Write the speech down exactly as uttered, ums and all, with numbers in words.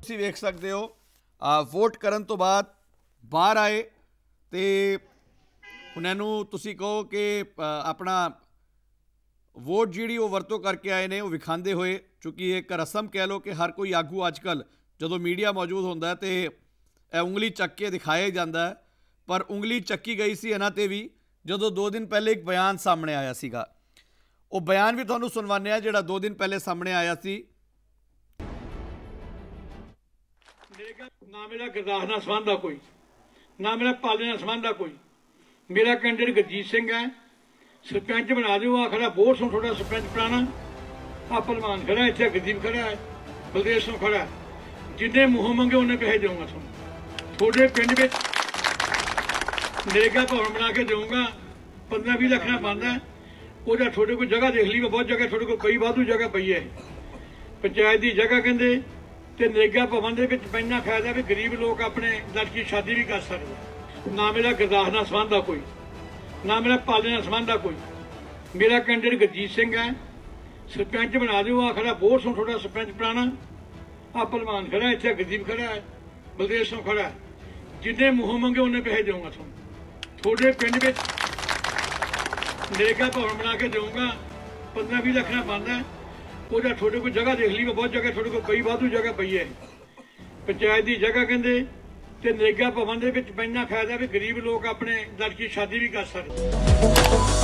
ਤੁਸੀਂ ਵੇਖ ਸਕਦੇ ਹੋ ਵੋਟ ਕਰਨ ਤੋਂ ਬਾਅਦ ਬਾਹਰ ਆਏ ਤੇ ਉਹਨਾਂ ਨੂੰ ਤੁਸੀਂ ਕਹੋ ਕਿ ਆਪਣਾ ਵੋਟ ਜਿਹੜੀ ਉਹ ਵਰਤੋਂ ਕਰਕੇ ਆਏ ਨੇ ਉਹ ਵਿਖਾਉਂਦੇ ਹੋਏ, ਚूँकि एक रस्म कह लो कि हर कोई आगू अजकल जो मीडिया मौजूद होंदा तो उंगली चक के दिखाया जाता है, पर उंगली चक्की गई सी इन्हां ते भी जो दो दिन पहले एक बयान सामने आया सीगा। वो बयान भी तुहानूं सुणवाने आ जिहड़ा दो दिन पहले सामने आया सी। ना मेरा गुरदास नाल संबंध आ कोई, ना मेरा पाले नाल संबंध आ कोई। मेरा कैंडिडेट गुरजीत सिंह है, सरपंच बना दो। आखिर वोट सुन थोड़ा सरपंच पुराना आ भलवान खड़ा है, इतने गरीब खड़ा है, बलदेव सिंह खड़ा है। जिन्हें मूँह मंगे उन्हें पैसे दूंगा। तुम थोड़े पिंड में नरेगा भवन बना के दूंगा, पंद्रह भी लाख ना बनता है। वो थोड़े को जगह देख ली, बहुत जगह थोड़े को पई वाधू जगह पई है पंचायत की जगह कहते। तो नरेगा भवन के पैना फायदा भी गरीब लोग अपने लड़की शादी भी कर सकते। ना मेरा गुरदास नाल संबंध आ कोई, ना मेरा पाले नाल संबंध आ कोई। मेरा कैंडिडेट गुरजीत सिंह है, सरपंच बना दो। आखिर वोट सुन थोड़ा सरपंच पुराना आ भलवान खड़ा है, इतने गरीब खड़ा है, बलदेव सिंह खड़ा है। जिन्हें मूँह मंगे उन्हें पैसे दूंगा। तुम थोड़े पिंड में नरेगा भवन बना के दूंगा, पंद्रह भी लाख ना बनता है। वो थोड़े को जगह देख ली, बहुत जगह थोड़े को पई वाधू जगह पई है पंचायत की जगह कहते। तो नरेगा भवन के पैना फायदा भी गरीब लोग अपने लड़की शादी भी कर सकते।